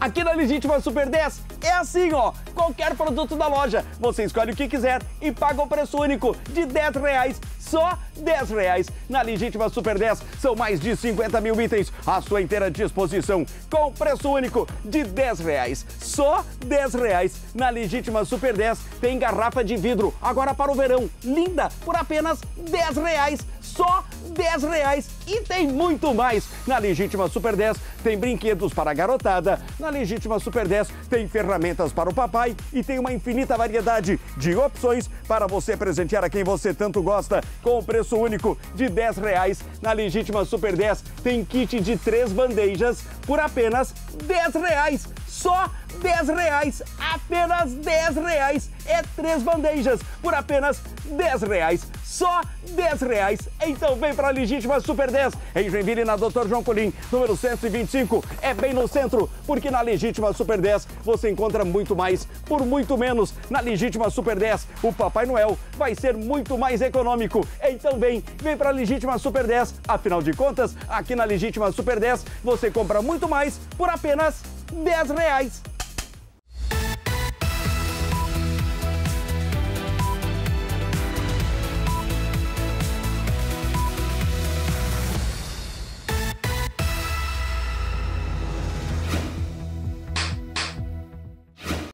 Aqui na Legítima Super 10 é assim, ó. Qualquer produto da loja, você escolhe o que quiser e paga o preço único de R$10. Só R$10. Na Legítima Super 10 são mais de 50 mil itens à sua inteira disposição, com preço único de R$10. Só R$10. Na Legítima Super 10 tem garrafa de vidro, agora para o verão, linda, por apenas R$10. Só R$10 e tem muito mais. Na Legítima Super 10 tem brinquedos para a garotada. Na Legítima Super 10 tem ferramentas para o papai e tem uma infinita variedade de opções para você presentear a quem você tanto gosta com o preço único de R$10. Na Legítima Super 10 tem kit de 3 bandejas por apenas R$10. Só R$10, apenas R$10. É 3 bandejas por apenas R$10. Só R$10. Então vem para a Legítima Super 10 em Joinville, na Dr. João Colim, número 125. É bem no centro, porque na Legítima Super 10 você encontra muito mais por muito menos. Na Legítima Super 10, o Papai Noel vai ser muito mais econômico. Então vem para a Legítima Super 10. Afinal de contas, aqui na Legítima Super 10 você compra muito mais por apenas R$10.